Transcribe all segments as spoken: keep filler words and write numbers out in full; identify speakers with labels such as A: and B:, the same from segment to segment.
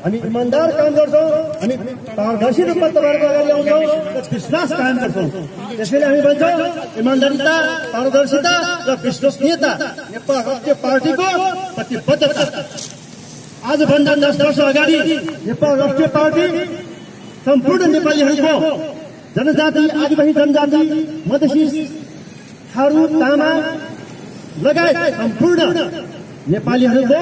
A: हामी इमान्दार काम गर्छौँ, हामी पारदर्शी रूपमा तपाईँहरूको अगाडि ल्याउँछौँ र विश्वास कायम गर्छौँ। त्यसैले हामी भन्छौँ इमान्दारिता, पारदर्शिता र विश्वसनीयता नेपाल राष्ट्रिय पार्टीको प्रतिबद्धता। आजभन्दा दस वर्ष अगाडि नेपाल राष्ट्रिय पार्टी सम्पूर्ण नेपालीहरूको जनजाति, आदिवासी जनजाति, मधेसी, थारू, तामा लगायत सम्पूर्ण नेपालीहरूको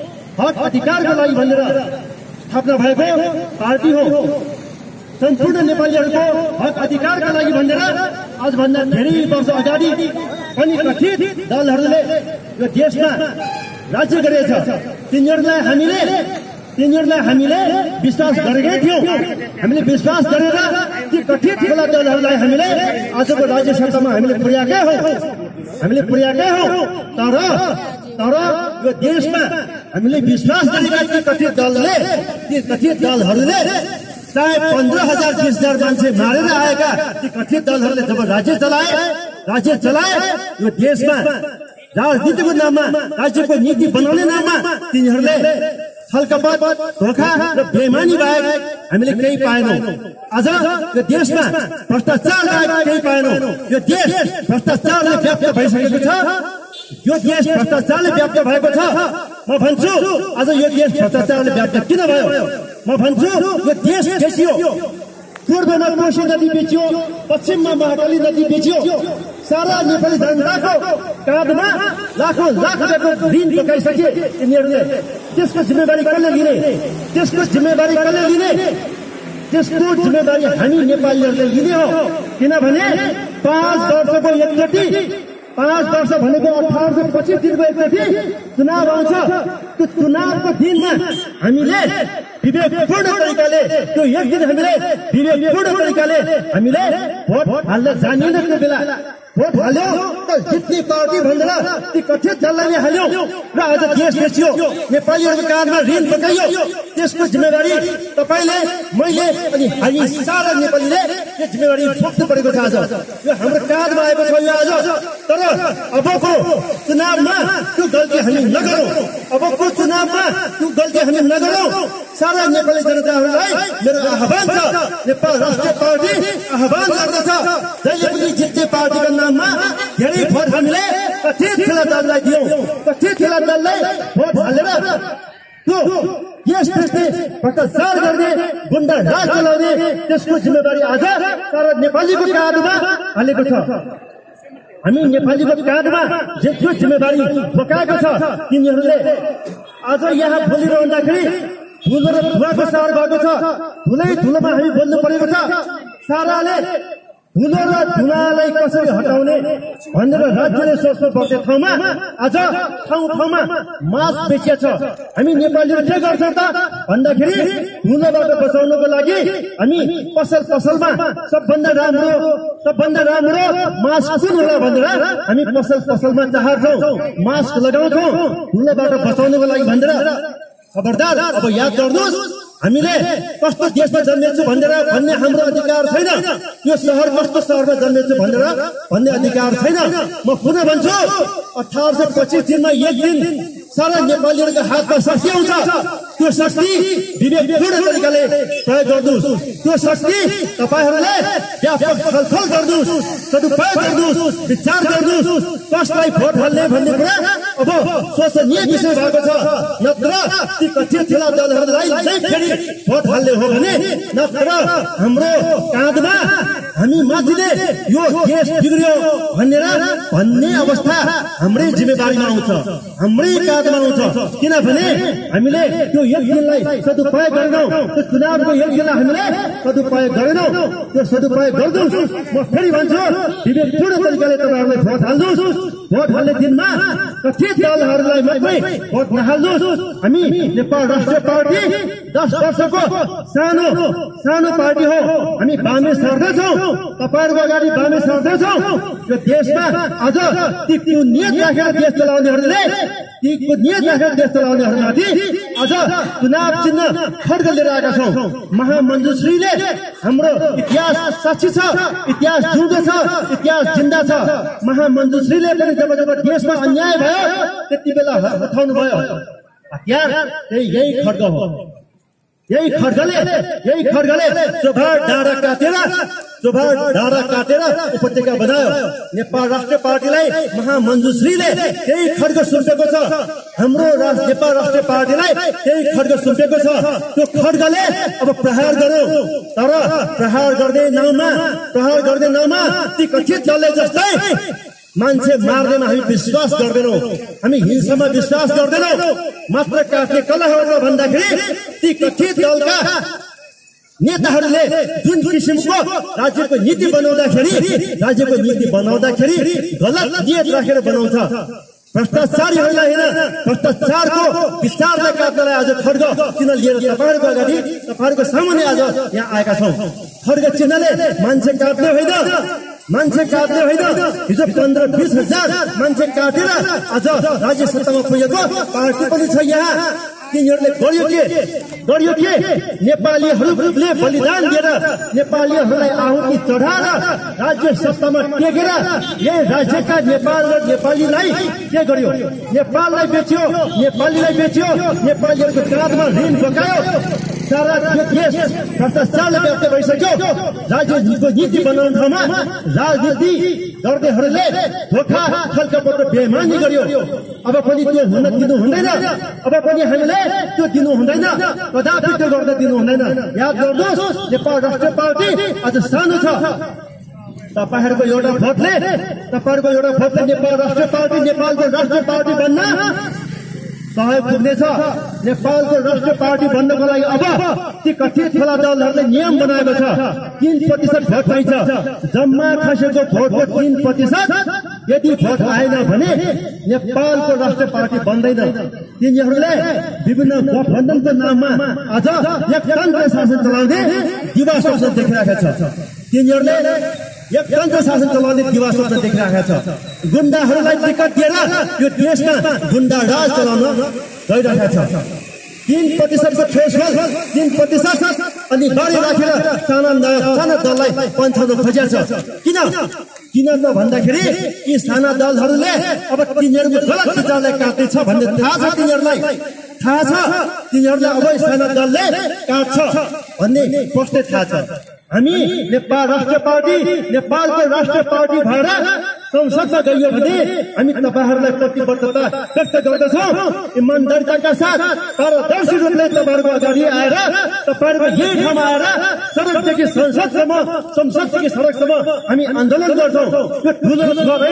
A: हक अधिकारको लागि भनेर स्थापना भएको पार्टी हो। सम्पूर्ण नेपालीहरूको हक अधिकारका लागि भनेर आजभन्दा धेरै वर्ष अगाडि पनि कथित दलहरूले यो देशमा राज्य गरेछ। तिनीहरूलाई हामीले तिनीहरूलाई हामीले विश्वास गरेकै थियौँ। हामीले विश्वास गरेर ती कथित ठुला दलहरूलाई हामीले आजको राज्य सत्तामा हामीले पुर्याएकै हौ हामीले पुर्याएकै हौ तर तर यो देशमा हामीले विश्वास गरेका ती कथित दलले ती कथित दलहरूले चाहे पन्ध्र हजार बिस हजार मान्छे मारेर आएका ती कथित दलहरूले जब राज्य चलाए राज्य चलाए यो देशमा राजनीतिको नाममा, राज्यको नीति बनाउने नाममा तिनीहरूले छलकपट, धोखा र बेइमानी बाहेक हामीले केही पाएनौँ। आज यो देशमा भ्रष्टाचार बाहेक केही पाएनौँ। यो देश भ्रष्टाचारले व्याप्त भइसकेको छ। यो देश भ्रष्टाचारले व्याप्त भएको छ। म भन्छु आज यो देश भ्रष्टाचारले व्याप्त किन भयो? म भन्छु यो देश बेचियो। पूर्वमा कोशी नदी बेचियो, पश्चिममा महाकाली नदी बेचियो। सारा नेपाली जनताको काँधमा लाखौँ लाख रुपियाँको ऋण बोकाइसके यिनीहरूले। त्यसको जिम्मेवारी कसले लिने? त्यसको जिम्मेवारी कसले लिने? त्यसको जिम्मेवारी हामी नेपालीहरूले लिने हो। किनभने पाँच वर्षको एकचोटि पाँच वर्ष भनेको अठार सय पच्चिस दिनको एकचोटि चुनाव आउँछ। त्यो चुनावको दिनमा हामीले विवेकपूर्ण तरिकाले त्यो एक दिन हामीले विवेकपूर्ण तरिकाले हामीले भोट हाल्न जानिएन। त्यो बेला भोट हाल्यो त जित्ने पार्टी भनेर ती कथित दलले हाल्यो र आज देश बेचियो। नेपालीहरूको काँधमा ऋण बोकाइयो। त्यसको जिम्मेवारी तपाईँले, मैले अनि हामी सारा नेपालीले यो जिम्मेवारी बोक्नु परेको छ। आज यो हाम्रो काँधमा आएको छ यो आज। तर अबको चुनावमा त्यो गल्ती हामी नगरौँ। अबको चुनावमा त्यो गल्ती हामी नगरौँ। सारा नेपाली जनताहरूलाई मेरो आह्वान छ, नेपाल राष्ट्रिय पार्टी आह्वान गर्दछ, जहिले पनि जित्ने पार्टीको नाममा धेरै भोट हामीले कथित ठुला दललाई दियौँ। कथित ठुला दललाई भोट हालेर त्यो देश बेच्ने, भ्रष्टाचार गर्ने, गुन्डा राज चलाउने त्यसको जिम्मेवारी आज सारा नेपालीको काँधमा हालेको छ। हामी नेपालीको काँधमा जो जिम्मेवारी बोकाएको छ तिनीहरूले आज यहाँ बोलिरहँदाखेरि धुलो र धुवाको सहर भएको छ। धुलै धुलोमा हामी बोल्नु परेको छ। साराले धुलो र धुवालाई कसरी हटाउने भनेर राज्यले सोच्नु पर्ने ठाउँमा आज ठाउँ ठाउँमा मास्क बेचिएको छ। हामी नेपालीहरू के गर्छौँ त भन्दाखेरि धुलोबाट बचाउनको लागि हामी पसल पसलमा सबभन्दा राम्रो सबभन्दा राम्रो मास्क कुन होला भनेर हामी पसल पसलमा चाहन्छौँ, मास्क लगाउँछौँ धुलोबाट बचाउनको लागि भनेर। खबरदार, अब याद गर्नुहोस् हामीले कस्तो देशमा जन्मेछु भनेर भन्ने हाम्रो अधिकार छैन। यो सहर कस्तो सहरमा जन्मेछु भनेर भन्ने अधिकार छैन। म पुनः भन्छु अठार सय पच्चिस दिनमा एक दिन सारा नेपालीहरूको हातमा शक्ति आउँछ। त्यो शक्ति विवेकपूर्ण तरिकाले प्रयोग गर्नुहोस्। त्यो शक्ति तपाईँहरूले व्यापक छलफल गर्नुहोस्, सदुपयोग गर्नुहोस्, विचार गर्नुहोस्। कसलाई भोट हाल्ने भन्ने कुरा अब सोचनीय विषय भएको छ। नत्र ती कथित ठुला दलहरूलाई फेरि भोट हाल्ने हो भने, नत्र हाम्रो काँधमा हामी माथिले यो देश बिग्रियो भनेर भन्ने अवस्था हाम्रै जिम्मेवारीमा आउँछ, हाम्रै काँधमा आउँछ। किनभने हामीले त्यो एक दिनलाई सदुपयोग गरेनौँ। त्यो चुनावको एक दिनलाई हामीले सदुपयोग गरेनौँ। त्यो सदुपयोग गर्नुहोस्। म फेरि भन्छु विवेकपूर्ण तरिकाले तपाईँहरूले भोट हाल्नुहोस्। भोट हाल्ने दिनमा कथित दलहरूलाई मात्रै भोट नहाल्नुहोस्। हामी नेपाल राष्ट्रिय पार्टी दस वर्षको सानो सानो पार्टी हो। हामी बामे सर्दैछौँ, तपाईँहरूको अगाडि बामे सर्दैछौँ। यो देशमा आज ती नियत राखेर देश चलाउनेहरूले ती नियत राखेर देश चलाउनेहरूमाथि आज चुनाव चिन्ह खड्ग लिएर आएका छौँ। महामञ्जुश्रीले हाम्रो इतिहास साक्षी छ, इतिहास जिउँदो छ, इतिहास जिन्दा छ। महामञ्जुश्रीले पनि जब जब देशमा अन्याय भयो त्यति बेला हटाउनु भयो हतियार, त्यही यही खड्ग हो। यही खड्गले यही खड्गले चोभार डाँडा काटेर चोभार डाँडा काटेर उपत्यका बनायो। नेपाल राष्ट्रिय पार्टीलाई महामञ्जुश्रीले त्यही खड्ग सुम्पेको छ। हाम्रो नेपाल राष्ट्रिय पार्टीलाई त्यही खड्ग सुम्पेको छ। त्यो खड्गले अब प्रहार गर्यो, तर प्रहार गर्दै नाउँमा प्रहार गर्दै नाउँमा ती कथित दलले जस्तै मान्छे मार्दैमा हामी विश्वास गर्दैनौँ, हामी हिंसामा विश्वास गर्दैनौँ। मात्र काट्ने कलहहरू भन्दाखेरि ती कथित दलका नेताहरूले जुन किसिमको राज्यको नीति बनाउँदाखेरि राज्यको नीति बनाउँदाखेरि गलत नियत राखेर बनाउँछ। भ्रष्टाचारीहरूलाई होइन, भ्रष्टाचारको विस्तारलाई काट्नलाई आज खड्ग चिन्ह लिएर तपाईँहरूको अगाडि तपाईँहरूको सामुन्ने आज यहाँ आएका छौँ। खड्ग चिन्हले मान्छे काट्ने होइन, मान्छे काट्ने होइन। हिजो पन्ध्र बिस हजार मान्छे काटेर आज राज्य सत्तामा पुगेको पार्टी पनि छ यहाँ। तिनीहरूले गर्यो के गर्यो के नेपालीहरूले बलिदान दिएर नेपालीहरूलाई आहुति चढाएर राज्य सत्तामा टेकेर यही राज्यका नेपाल र नेपालीलाई के गर्यो? नेपाललाई बेच्यो, नेपालीलाई बेच्यो, नेपालीहरूको काँधमा ऋण बोकायो। सारा देश भ्रष्टाचारले व्याप्त भइसक्यो। राज्यको नीति बनाउने ठाउँमा राजनीति गर्नेहरूले धोखा छलकपट बेइमानी गर्यो। अब पनि त्यो हुन दिनु हुँदैन, अब पनि हामीले त्यो दिनु हुँदैन, कदापि त्यो गर्न दिनु हुँदैन। याद गर्नुहोस्, नेपाल राष्ट्रिय पार्टी आज सानो छ। तपाईँहरूको एउटा भोटले तपाईँहरूको एउटा भोटले नेपाल राष्ट्रिय पार्टी नेपालको राष्ट्रिय पार्टी बन्न सहयोग पुग्नेछ। नेपालको राष्ट्रिय पार्टी बन्नको लागि अब ती कथित ठुला दलहरूले नियम बनाएको छ। तीन प्रतिशत भोट पाइन्छ। जम्मा खसेको भोटको तीन प्रतिशत यदि भोट आएन भने नेपालको राष्ट्रिय पार्टी बन्दैन। तिनीहरूले विभिन्न गठबन्धनको नाममा आज एकतन्त्र शासन चलाउने दिवा स्वप्न देखिरहेका छ। तिनीहरूले एकतन्त्र शासन चलाउने दिवा स्वप्न देखिरहेका छ। गुण्डाहरूलाई टिकट दिएर यो देशमा गुण्डा राज चलाउन गइरहेका छ। तीन प्रतिशतको थ्रेसहोल्ड तीन प्रतिशत अनि बढी राखेर साना साना दललाई पन्छाउन खोजिएको छ। किन किन त भन्दाखेरि यी साना दलहरूले अब तिनीहरूको गलत विचारलाई काट्दैछ भन्ने थाहा छ। तिनीहरूलाई थाहा छ तिनीहरूलाई अब साना दलले काट्छ भन्ने स्पष्टै थाहा छ। हामी नेपाल राष्ट्रिय पार्टी नेपालको राष्ट्रिय पार्टी भएर संसदमा गइयो भने हामी तपाईँहरूलाई प्रतिबद्धता व्यक्त गर्दछौँ। इमान्दारिताका साथ पारदर्शी रूपले तपाईँहरूको अगाडि आएर तपाईँहरूको यही ठाउँमा आएर सडकदेखि संसदसम्म संसददेखि सडकसम्म हामी आन्दोलन गर्छौँ। यो ठुलो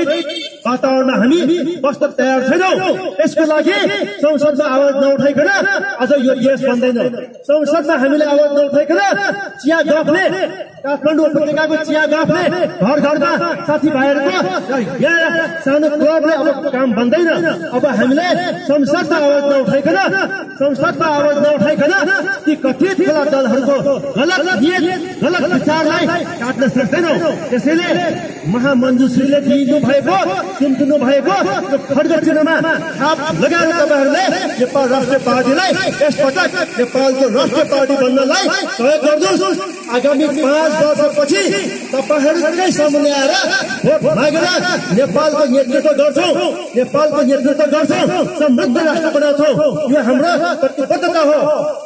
A: वातावरणमा हामी बस्न तयार छैनौँ। यसको लागि संसदमा आवाज नउठाइकन आज यो देश बन्दैन। संसदमा हामीले आवाज नउठाइकन चिया गफले काठमाडौँ उपत्यकाको चिया गफले घर घरमा साथीभाइहरूको यहाँ सानो क्लबले अब काम बन्दैन। अब हामीले संसदमा आवाज नउठाइकन संसदमा आवाज नउठाइकन ती कथित ठुला दलहरूको गलत नियत गलत विचारलाई काट्न सक्दैनौँ। त्यसैले महामञ्जुश्रीले दिनु भएको चुम्किनु भएको खड्ग चिन्हमा छाप लगाएर तपाईँहरूले नेपाल राष्ट्रिय पार्टीलाई यसपटक नेपालको राष्ट्रिय पार्टी बन्नलाई सहयोग गर्नुहोस्। आगामी पाँच वर्षपछि तपाईँहरूकै सामुन्ने आएर भोट मागेर नेपालको नेतृत्व गर्छौँ, नेपालको नेतृत्व गर्छौँ, समृद्ध राष्ट्र बनाउँछौँ। यो हाम्रो प्रतिबद्धता हो।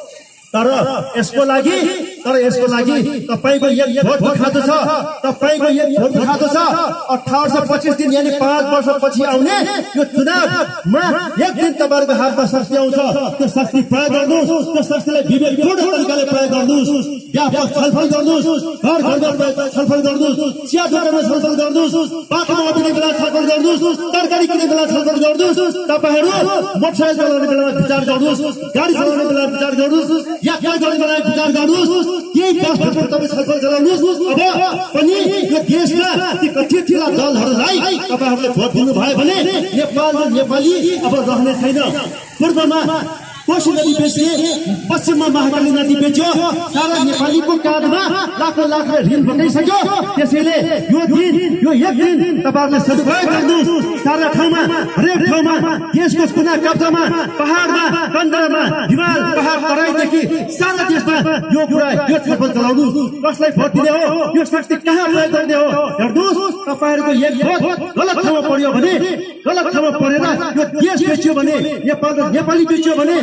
A: तर यसको लागि तर यसको लागि तपाईँको एक भोट खाँदो छ। तपाईँको एक भोट खाँदो छ। अठार सय पच्चिस दिन यानि पाँच वर्षपछि आउने यो चुनावमा एक दिन तपाईँहरूको हातमा शक्ति आउँछ। त्यो शक्ति प्रयोग गर्नुहोस्। त्यो शक्तिलाई विवेकपूर्ण तरिकाले प्रयोग गर्नुहोस्। व्यापक छलफल गर्नुहोस्। घर घरमा छलफल गर्नुहोस्। चिया दोकानमा छलफल गर्नुहोस्। बाटोमा अभिने बेला छलफल गर्नुहोस्। तरकारी किन्ने बेला छलफल गर्नुहोस्। तपाईँहरू मोटरसाइकल चलाउने बेलामा विचार गर्नुहोस्। गाडी चलाउने बेला विचार गर्नुहोस्। यात्रा गर्ने बेला विचार गर्नुहोस्। केही प्रश्नको तपाईँ छलफल चलाउनुहोस्। अब पनि यो देशमा ती कथित ठुला दलहरूलाई तपाईँहरूले भोट दिनुभयो भने नेपाल र नेपाली अब रहने छैन। पूर्वमा कोशी नदी बेचिए, पश्चिममा महाकाली नदी बेच्यो। सारा नेपालीको काँधमा लाखौँ लाख ऋण बोकाइसक्यो। त्यसैले यो दिन यो एक दिन तपाईँहरूले सदुपयोग गर्नुहोस्। सारा ठाउँमा हरेक ठाउँमा देशको कुना कब्जामा पहाडमा कन्दरमा हिमाल पहाड तराईदेखि सारा देशमा यो कुरा यो छलफल चलाउनुहोस्। कसलाई भोट दिने हो, यो शक्ति कहाँ प्रयोग गर्ने हो हेर्नुहोस्। तपाईँहरूको एक भोट गलत ठाउँमा पर्यो भने गलत ठाउँमा परेर यो देश बेच्यो भने नेपाल नेपाली बेच्यो भने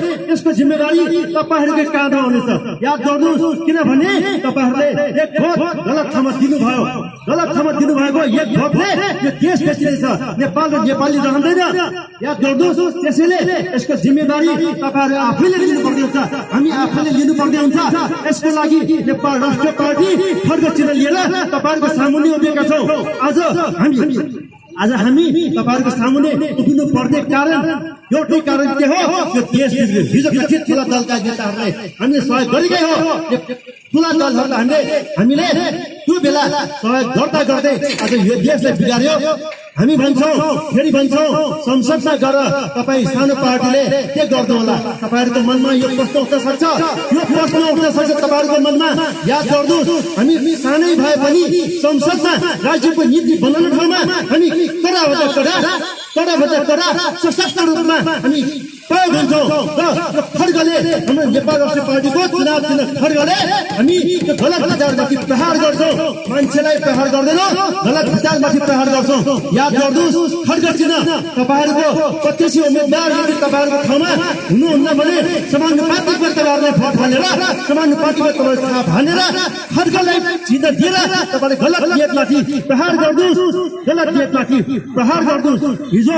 A: यसको जिम्मेवारी तपाईहरुकै काँधमा हुनेछ। याद गर्नुहोस्, किनभने तपाईहरुले एक भोट गलत ठाउँमा दिनुभयो। गलत ठाउँमा दिनुभएको एक भोटले यो देश बेचिरहेछ। नेपाल र नेपाली रहँदैन। याद गर्नुहोस्, त्यसैले यसको जिम्मेवारी तपाईहरु आफैले लिनुपर्ने हुन्छ। हामी आफैले लिनुपर्ने हुन्छ। यसको लागि नेपाल राष्ट्रिय पार्टी खड्ग चिन्ह लिएर तपाईहरुको सामुन्ने उभिएका छौं। आज हामी आज हामी तपाईहरुको सामुन्ने उभिनु पर्ने कारण एउटै कारण के हो? यो देश हिजो कथित ठूला दलका नेताहरूले हामीले सहयोग गरेकै हो। ठूला दलहरूलाई हामीले हामीले त्यो बेला सहयोग गर्दा गर्दै आज यो देशलाई बिगार्यो। हामी भन्छौं, फेरि भन्छौं, संसदमा गएर तपाई सानो पार्टीले के गर्नु होला? तपाईहरुको मनमा यो प्रश्न उठ्न सक्छ। यो प्रश्न उठ्न सक्छ तपाईहरुको मनमा। याद गर्नुहोस्, हामी सानै भए पनि संसदमा राज्यको नीति बनाउने ठाउँमा हामी कडा भन्दा कडा कडा भन्दा कडा सशक्त रूपमा हामी प्रयोग हुन्छौं। र खड्गले हाम्रो नेपाल राष्ट्रिय पार्टीको चुनाव चिन्ह खड्गले हामी यो गलत विचारमाथि प्रहार गर्छौं। मान्छेलाई प्रहार गर्दैनौं, गलत विचारमाथि प्रहार गर्छौं। याद गर्नुहोस्, खड्ग चिन्ह तपाईहरुको प्रत्याशी उम्मेदवार यदि तपाईहरुको ठाउँमा हुनुहुन्न भने समानुपातिकमा तपाईहरुले भोट हालेर समानुपातिकमा तपाईहरु थाहा भनेर खड्गलाई चिन्ह दिएर तपाईले गलत नियतमाथि प्रहार गर्नुहोस्। गलत नियतमाथि प्रहार गर्नुहोस्। हिजो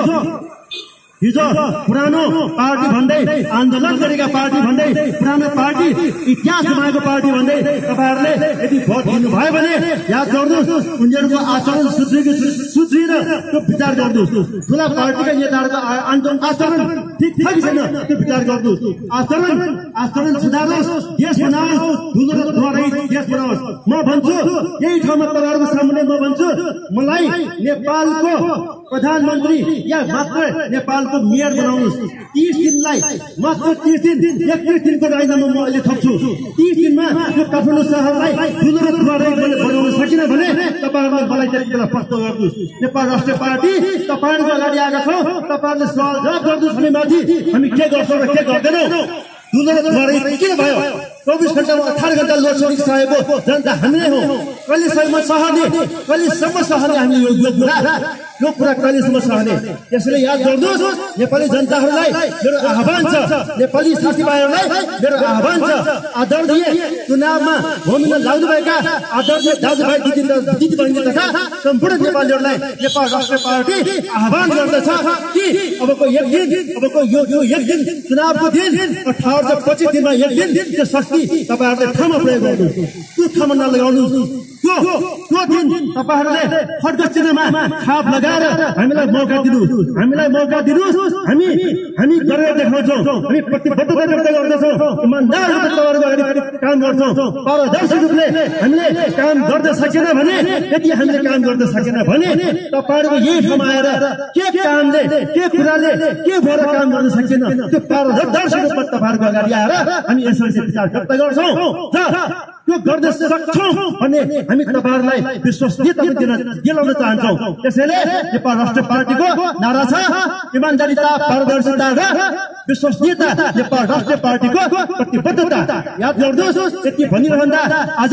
A: हिजो पुरानो पार्टी भन्दै, आन्दोलन गरेका पार्टी भन्दै, पुरानो पार्टी इतिहास गुमाएको पार्टी भन्दै तपाईहरुले यदि भोट दिनुभयो भने याद गर्नुहोस्, उनीहरूको आचरण सुध्रिएको सुध्रिएर त्यो विचार गर्नुहोस्। ठूला पार्टीका नेताहरूको आन्दोलन आचरण ठिक छ कि छैन त्यो विचार गर्नुहोस्। आचरण आचरण सुधार्नुहोस्, देश बनाओस्, ठूलो र ठूलो देश बनाओस्। म भन्छु, यही ठाउँमा तपाईहरुको सामने म भन्छु, मलाई नेपालको प्रधानमन्त्री या मात्र नेपालको मेयर बनाउनुहोस्। तीस दिनलाई मात्र तीस दिन एकतीस दिनको राजीनामा म अहिले थप्छु। तीस दिनमा यो काठमाडौँ सहरलाई ठुलो र ठुलो बनाउन सकिन भने तपाईहरुले मलाई त्यति बेला प्रश्न गर्नुहोस्। नेपाल राष्ट्रिय पार्टी तपाईहरुको अगाडि आएका छौं, तपाईहरुले सवाल जवाफ गर्नुहोस्। हामी माथि हामी के गर्छौँ र के गर्दैनौँ? ठुलो र ठुलो किन भयो? चौबिस घण्टामा अठार घण्टा लोड सेडिङ सहेको जनता हामी नै हौ। कहिलेसम्म सहने कहिलेसम्म सहने हामी यो कुरा यो कुरा कहिलेसम्म सहने? त्यसैले याद गर्नुहोस्, नेपाली जनताहरूलाई मेरो आह्वान छ, नेपाली साथीभाइहरूलाई मेरो आह्वान छ, आदरणीय चुनावमा भूमिका लाग्नुभएका आदरणीय दाजुभाइ दिदी दिदीबहिनी तथा सम्पूर्ण नेपालीहरूलाई नेपाल राष्ट्रिय पार्टी आह्वान गर्दछ कि अबको एक दिन अबको यो यो एक दिन चुनावको दिन अठार सय पच्चिस दिनमा एक दिन त्यो शक्ति तपाईहरुले ठाउँमा प्रयोग गर्नुहोस्। त्यो ठाउँमा नलगाउनुहोस्। त्यो त्यो दिन तपाईहरुले खड्ग चिन्हमा छाप लगाएर हामीलाई मौका दिनुहोस्। हामीलाई मौका दिनुहोस्। हामी हामी गरेर देखाउँछौँ। हामी प्रतिबद्धता व्यक्त गर्दछौँ। इमानदार रूपले तपाईहरुको अगाडि काम गर्छौँ। पारदर्शी रूपले हामीले काम गर्न सकेन भने, यदि हामीले काम गर्न सकेन भने तपाईहरुको यही ठाउँमा आएर के कामले के कुराले के भएर काम गर्न सकेन त्यो पारदर्शी रूपमा तपाईहरुको अगाडि आएर हामी यसरी विचार व्यक्त गर्छौँ र त्यो गर्न सक्छौँ भन्ने हामी तपाईहरुलाई विश्वसनीयता दिन दिलाउन चाहन्छौँ। त्यसैले नेपाल राष्ट्रिय पार्टीको नारा छ, इमानदारीता, पारदर्शिता र विश्वसनीयता। नेपाल राष्ट्रिय पार्टीको प्रतिबद्धता। याद गर्नुहोस्, यति भनिरहँदा आज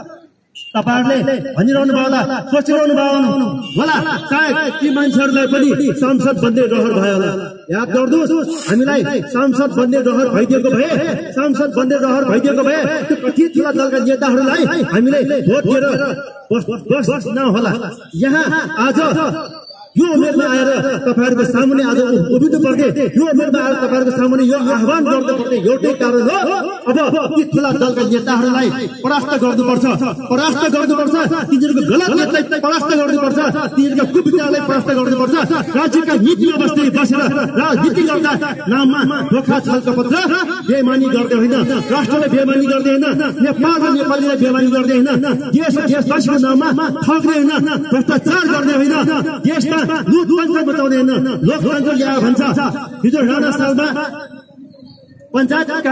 A: तपाईहरुले भनिरहनु भयो होला, सोचिरहनु भयो होला, सायद ती मान्छेहरूलाई पनि सांसद बन्ने रहर भयो होला। याद गर्नुहोस्, हामीलाई सांसद बन्ने रहर भइदिएको भए सांसद बन्ने रहर भइदिएको भए त्यो कति ठूला दलका नेताहरूलाई हामीले भोट दिएर बस बस नहोला। यहाँ आज यो उमेरमा आएर तपाईहरुको सामुन्ने आज उभिनु पर्ने, यो उमेरमा आएर तपाईहरुको सामुन्ने यो आह्वान गर्नुपर्ने एउटै कारण हो, अब ती ठूला दलका नेताहरूलाई परास्त गर्नुपर्छ। परास्त गर्नुपर्छ, तिनीहरूको गलत नेतलाई परास्त गर्नुपर्छ, तिनीहरूका कुविचारलाई परास्त गर्नुपर्छ। राज्यका नीतिमा बस्दै बसेर राजनीति गर्दा नाममा धोका छलकपट बेइमानी गर्दै होइन, राष्ट्रलाई बेइमानी गर्दै होइन, नेपाल र नेपालीलाई बेइमानी गर्दै होइन, देश र देशवासीको नाममा ठग्दै होइन, भ्रष्टाचार गर्दै होइन, देशमा लोकतन्त्र बचाउँदै होइन, लोकतन्त्र ल्याएर भन्छ। हिजो राणा सालमा पञ्चायत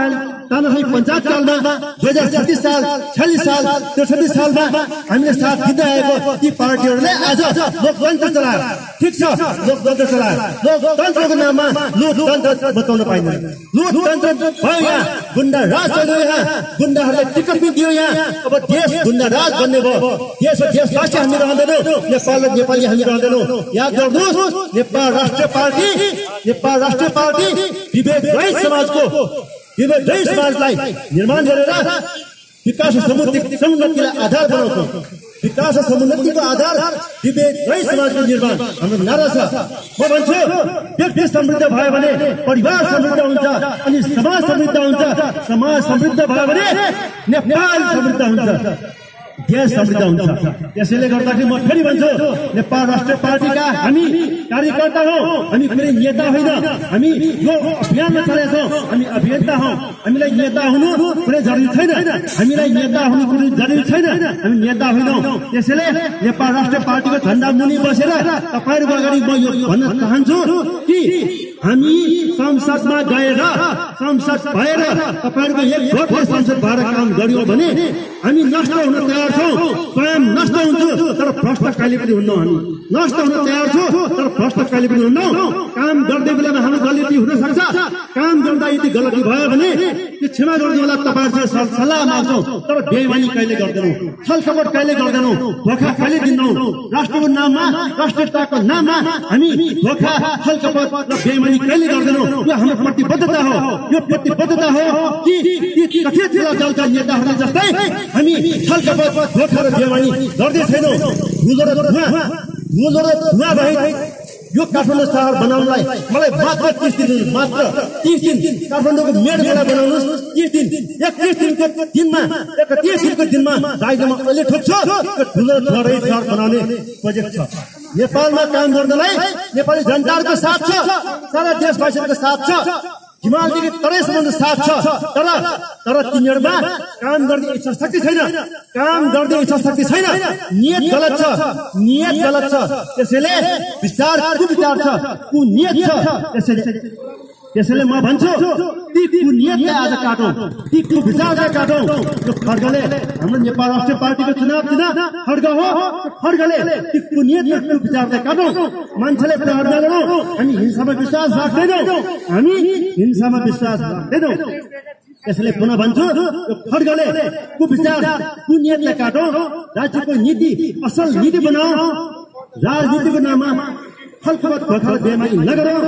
A: तानाशाही पञ्चायत कालमा दुई हजार छत्तीस साल छयालिस साल त्रिसठी सालमा हामीले साथ दिँदै आएको ती पार्टीहरूले आज लोकतन्त्र चलायो। ठिक छ, लोकतन्त्र चलायो। लोकतन्त्रको नाममा लोकतन्त्र बताउन पाइँदैन। लोकतन्त्र भयो यहाँ, गुन्डा राज चल्यो यहाँ, गुन्डाहरूले टिकट पनि दियो यहाँ। अब देश गुन्डा राज बन्ने भयो। देश देशवासी हामी रहँदैनौँ, नेपाल र नेपाली हामी रहँदैनौँ। याद गर्नुहोस्, नेपाल राष्ट्रिय पार्टी नेपाल राष्ट्रिय पार्टी विभेद रहित समाजको विभेद रहित समाजलाई निर्माण गरेर विकास समुन्नतिलाई आधार बनाउँछौँ। विकास समुन्नतिको आधार विभेद रहित समाजको निर्माण हाम्रो नारा छ। म भन्छु, व्यक्ति समृद्ध भयो भने परिवार समृद्ध हुन्छ अनि समाज समृद्ध हुन्छ। समाज समृद्ध भयो भने नेपाल समृद्ध हुन्छ, देश समृद्ध हुन्छ। त्यसैले गर्दाखेरि म फेरि भन्छु, नेपाल राष्ट्रिय पार्टीका हामी कार्यकर्ता हौ, हामी कुनै नेता होइन। हामी यो अभियानमा चलेका छौँ, हामी अभियन्ता हौ। हामीलाई नेता हुनु कुनै जरुरी छैन, हामीलाई नेता हुनु कुनै जरुरी छैन, हामी नेता होइनौँ। त्यसैले नेपाल राष्ट्रिय पार्टीको झण्डा मुनि बसेर तपाईँहरूको अगाडि म यो भन्न चाहन्छु कि हामी संसदमा गएर संसद भएर तपाईँहरूको एक भोटले संसद भएर काम गर्यौँ भने हामी नष्ट हुन तयार छौँ। स्वयं नष्ट हुन्छु तर भ्रष्ट कहिले पनि हुन्नौँ। हामी नष्ट हुन तयार छौँ तर भ्रष्ट कहिले पनि हुन्नौँ। काम गर्दै बेलामा हाम्रो गलती हुन सक्छ। काम गर्दा यदि गलती भयो भने त्यो क्षमा गरिदिनु होला, तपाईँहरूसँग सल्लाह माग्छौँ, तर बेइमानी कहिले गर्दैनौँ, छलकपट कहिले गर्दैनौँ, धोका कहिले दिन्नौँ। राष्ट्रको नाममा, राष्ट्रियताको नाममा हामी धोका, छलकपट र बेइमानी कहिले गर्दैनौँ। यो हाम्रो प्रतिबद्धता हो। यो प्रतिबद्धता हो कि कथित दलका नेताहरूले जस्तै हामी छलकपट, धोका र बेइमानी गर्दै छैनौँ। धुलो र धुवा धुलो र धुवा भई यो काठमाडौँ सहर बनाउनलाई मलाई मात्र तीस दिन मात्र तीस दिन काठमाडौँको मेडमेला बनाउनुहोस्। तीस दिन एकतीस दिनको दिनमा एकतीस दिनको दिनमा राजमा अहिले ठोक्छ ठुलो ठुलो सहर बनाउने प्रोजेक्ट छ। नेपालमा काम गर्नलाई नेपाली जनताको साथ छ, सारा देशवासीहरूको साथ छ, हिमालदेखि तराईसम्म साथ छ। तर तर तिनीहरूमा काम गर्ने इच्छा शक्ति छैन, काम गर्ने इच्छा शक्ति छैन। नियत गलत छ, नियत गलत छ। त्यसैले विचार कुविचार छ, कुनियत छ। त्यसैले त्यसैले म भन्छु, ती कुनियतलाई आज काटौँ, ती कुविचारलाई काटौँ। यो खड्गले हाम्रो नेपाल राष्ट्रिय पार्टीको चुनाव दिन खड्ग हो। खड्गले ती कुनियत र कुविचारलाई काटौँ। मान्छेले प्रहार नगरौँ। हामी हिंसामा विश्वास राख्दैनौँ, हामी हिंसामा विश्वास राख्दैनौँ। त्यसैले पुनः भन्छु, यो खड्गले कुविचार कुनियतलाई काटौँ। राज्यको नीति असल नीति बनाऊ। राजनीतिको नाममा छलकपट, धोका, बेइमानी नगरौँ।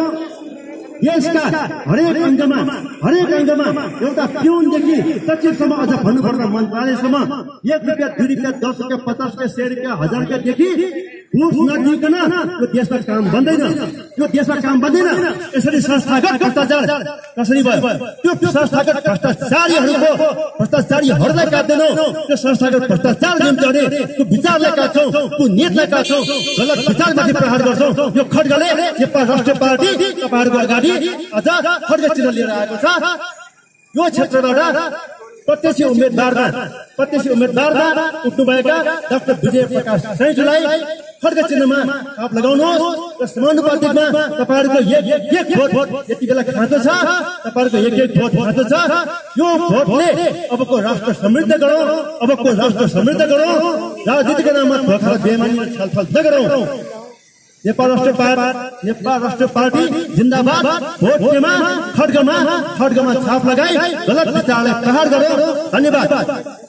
A: देशका हरेक अङ्गमा हरेक अङ्गमा एउटा पिउनदेखि सचिवसम्म, अझ भन्नुपर्दा मन्त्रालयसम्म एक रुपियाँ, दुई रुपियाँ, दस रुपियाँ, पचास रुपियाँ, सय रुपियाँ, हजार रुपियाँदेखि घुस नदिकन यो देशमा काम बन्दैन। यो देशमा काम बन्दैन। यसरी संस्थागत भ्रष्टाचार कसरी भयो? त्यो संस्थागत भ्रष्टाचारीहरूको भ्रष्टाचारीहरूलाई काट्दैनौँ। त्यो संस्थागत भ्रष्टाचार निम्ति भने त्यो विचारलाई काट्छौँ, त्यो नीतिलाई काट्छौँ, गलत विचारमाथि प्रहार गर्छौँ। यो खड्गले नेपाल राष्ट्रिय पार्टी तपाईँहरूको अगाडि अझ खड्ग चिन्ह लिएर आएको छ। यो क्षेत्रबाट प्रत्यक्ष उम्मेद्वारमा प्रत्यक्ष उम्मेद्वारमा उठ्नुभएका डाक्टर विजय प्रकाश सैँजूलाई खड्ग चिन्हमा आप लगाउनुहोस् र समानुपातिकमा तपाईँहरूको एक एक भोट यति बेला खाँचो छ। तपाईँहरूको एक एक भोट खाँचो छ। यो भोटले अबको राष्ट्र समृद्ध गरौँ, अबको राष्ट्र समृद्ध गरौँ। राजनीतिको नाममा धोका र बेइमानी छलफल नगरौँ। नेपाल राष्ट्रिय पार्टी नेपाल राष्ट्रिय पार्टी जिन्दाबाद। भोटमा खड्गमा खड्गमा छाप लगाई गलत विचारलाई प्रहार गर्यो। धन्यवाद।